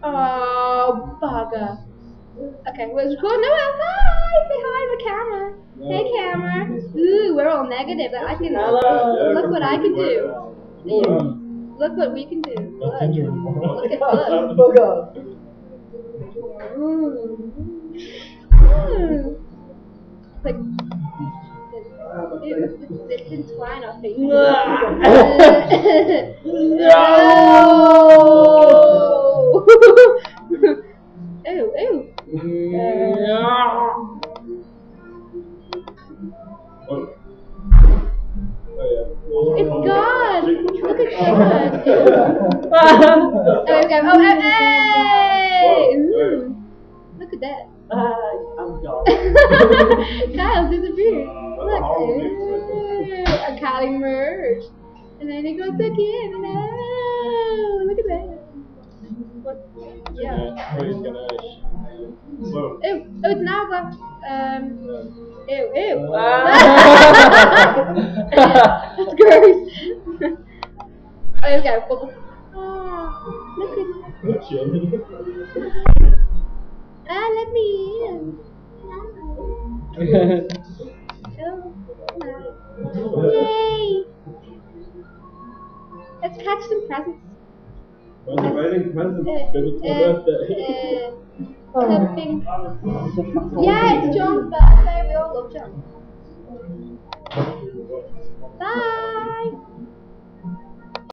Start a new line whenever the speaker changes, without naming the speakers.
Oh, bugger. Okay, let's record. No, hi! Say hi to the camera. Hey, camera. Ooh, we're all negative. I can. Look what I can do. Look what we can do. Look at look. Like, it's entwined our face. No! Ew, ew. It's gone! Look at God! There we go. Oh, hey! Ooh. Look at that.
I'm gone.
Kyle disappeared. Look. A Kyle emerged. And then it goes again. No! Look at that. What? Yeah. Ew. Oh, it's an hourglass. Ew, ew. That's gross. Okay. Oh, look at let me in. Oh, yay! Let's catch some presents.
When's the wedding presents? Because it's my birthday.
Something. Yeah, it's John's birthday. We all love John. Bye.